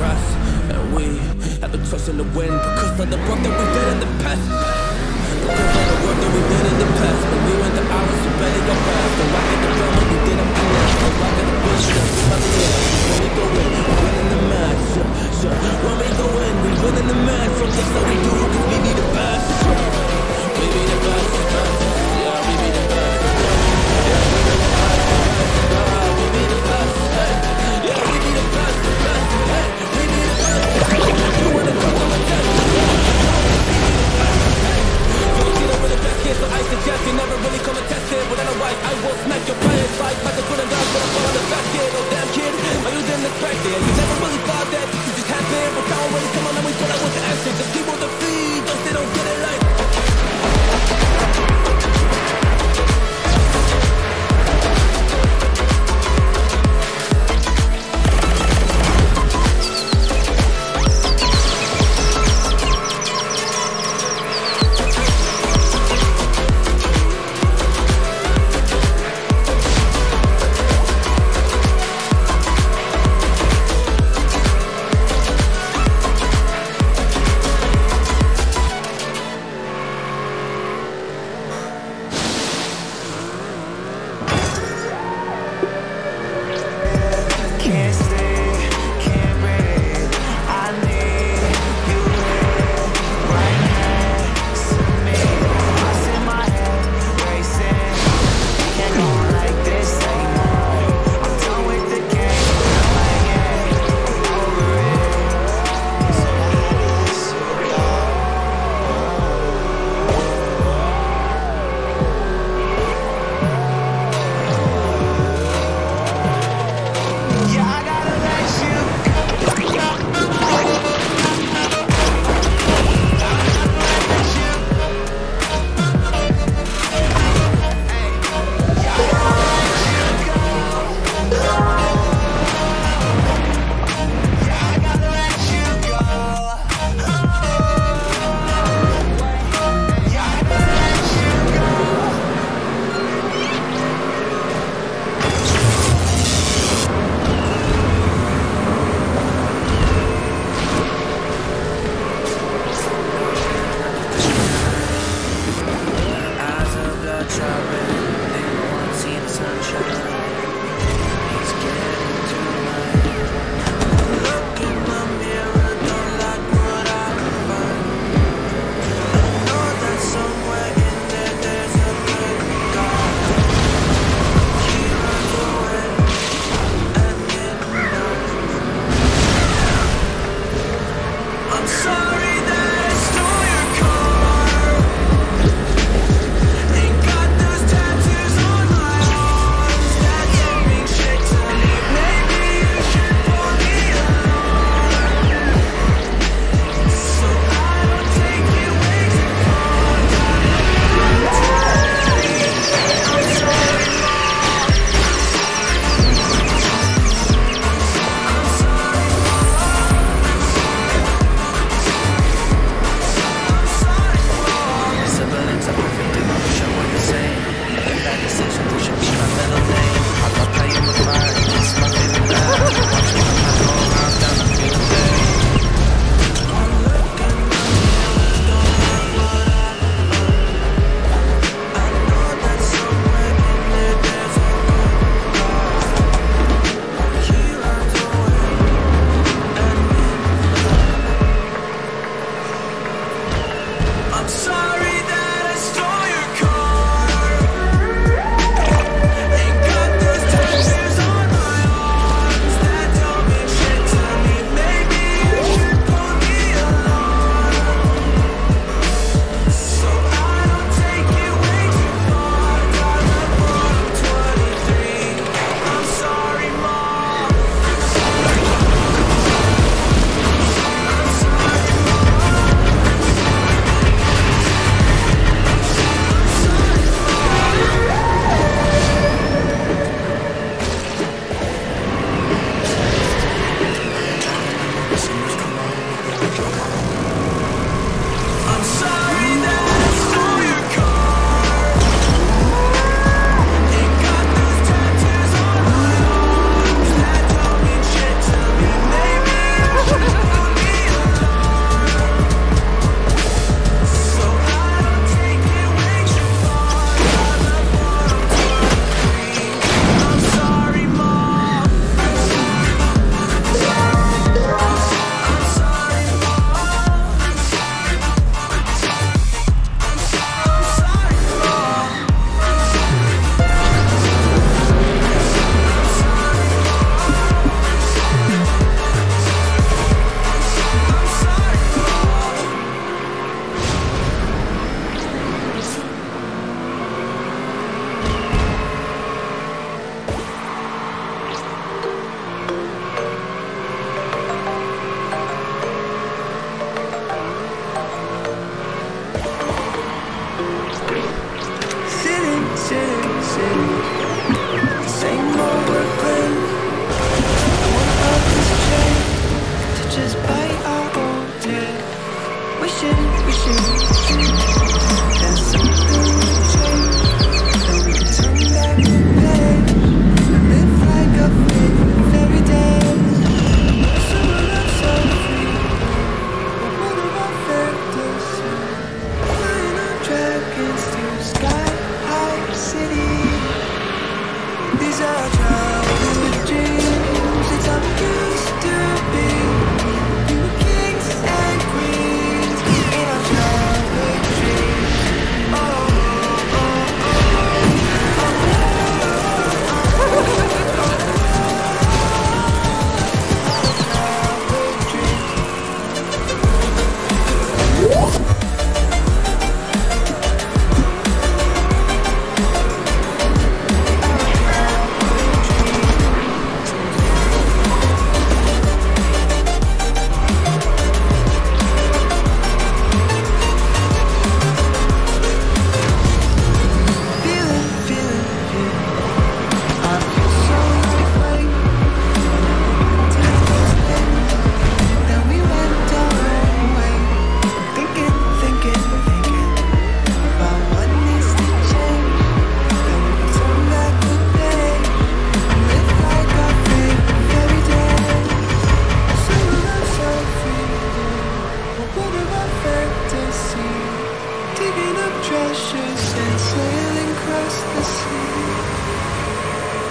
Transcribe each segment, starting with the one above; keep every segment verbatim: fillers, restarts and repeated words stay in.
rest. And we have the trust in the wind because of the work that we did in the past. Because of the work that we did in the past. When we went the hours, we barely got past. The rock of the drum when we did up the last. The rock of the bitch, that's the mother, yeah. When we go in, we win in the match, yeah, yeah. When we go in, we win in the match. From this how we do, cause we be the best. We be the best, best. Yeah, we be the best. Yeah, we be the best, best. We be the best, hey. Yeah, we be the best, best. Hey, we be the best. You wanna come on the test? So I suggest you never really come and test it. But otherwise I will smack your players like like a good and dog when I fall on the basket. Oh damn kid, oh you didn't expect it. You never really thought that you just happened. But now already come on and we thought I was the action. Just people to feed, just they don't get it like.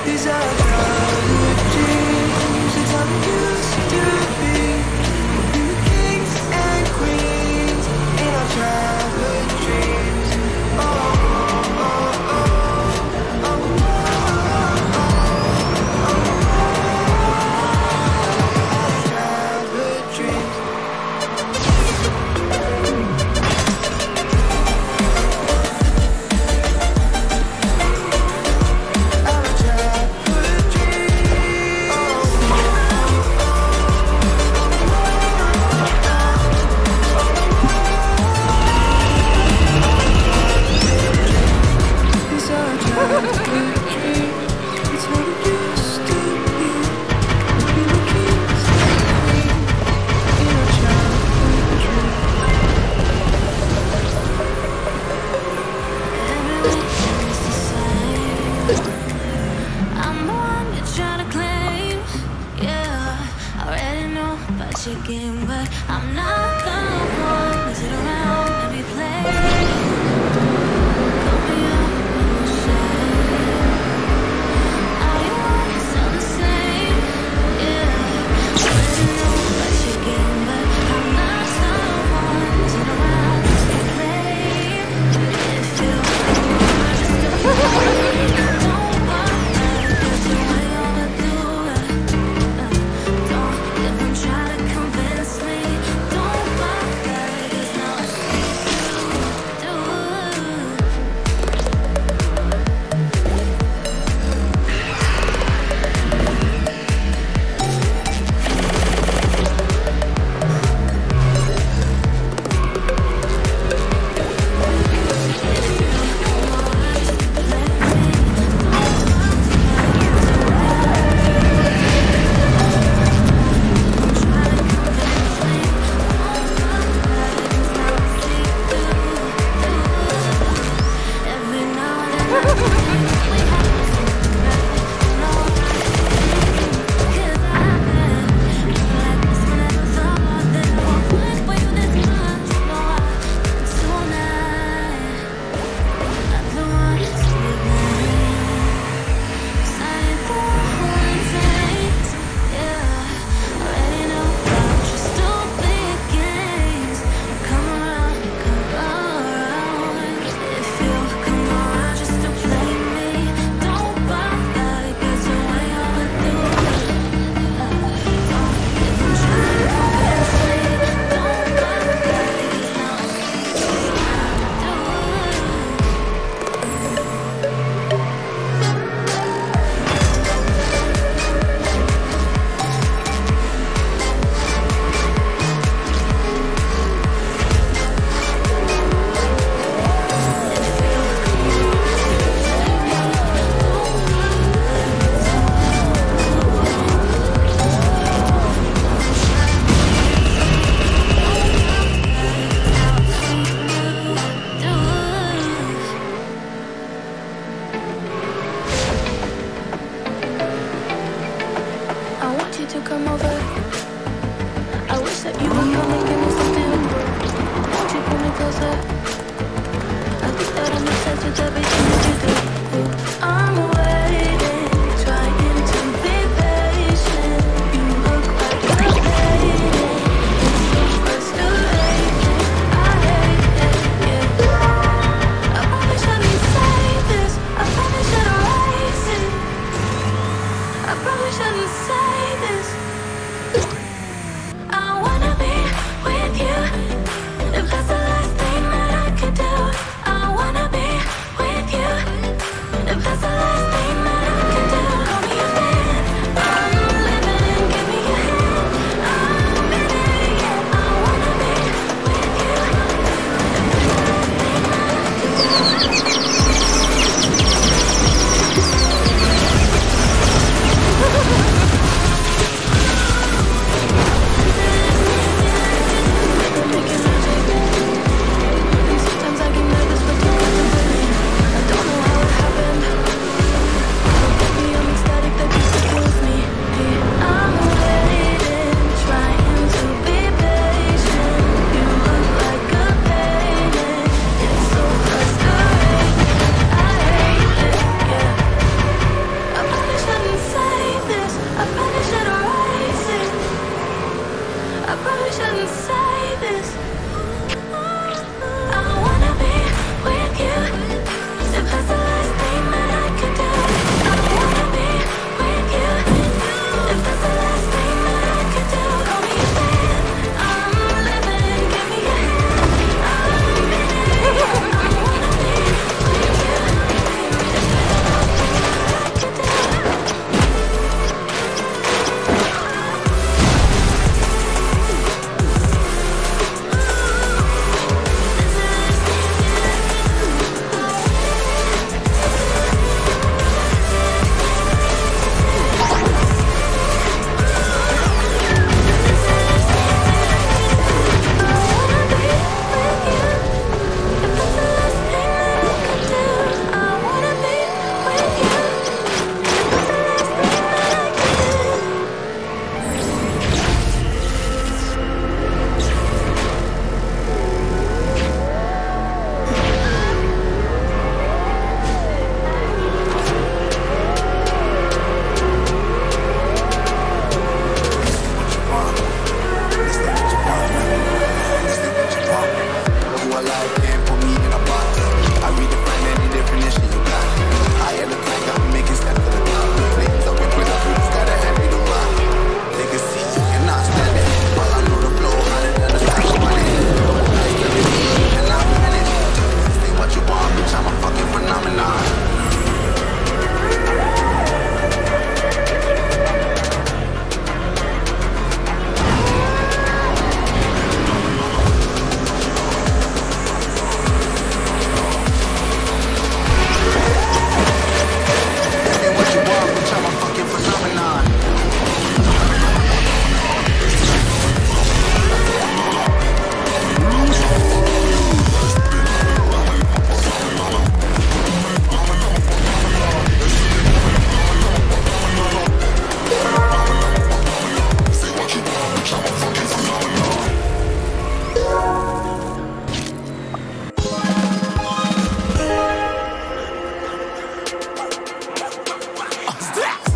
These are childhood dreams. It's how we used to be. We were kings and queens in our childhood dreams. Oh, oh, oh, oh, oh, oh, childhood dreams. Chicken, but I'm not the one. Sit around, let me play. Call me up in the shade. All you want sound the same. Yeah, I already know what chicken, but I'm not the one. Sit around, let me play. If you are just a fool, don't bother, 'cause you ain't gonna do it. Uh, don't even try to convince me. Don't bother, 'cause now I see you do. Every now and then I think we have to think back. No, cause I've been like this, but never thought that I would find for you this much. No, I tonight, not the one to blame. 'Cause I ain't the one takes. Yeah, already know about your stupid games. Come around, come around. If you come around just to play me, don't bother, 'cause you ain't gonna do it. Don't even try to convince me. Don't bother, 'cause now I see you do it. I want you to come over. I wish that you would come and give me something. Won't you pull me closer? I think that I'm obsessed with everything that you do. I'm waiting, trying to be patient. You look like you're fading. It's so frustrating. I hate it, yeah. I probably shouldn't say this. I probably should erase it. I probably shouldn't say this.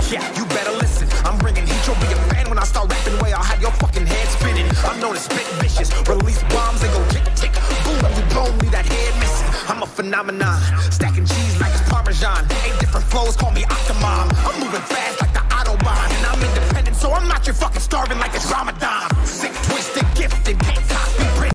Yeah, you better listen. I'm bringing heat, you'll be a fan when I start rapping. Way I'll have your fucking head spinning. I'm known as spit vicious, release bombs and go tick tick. Boom, you blow me, that head missing. I'm a phenomenon, stacking cheese like it's Parmesan. Eight different flows, call me Octomom. I'm moving fast like the Autobahn, and I'm independent, so I'm not your fucking starving like it's Ramadan.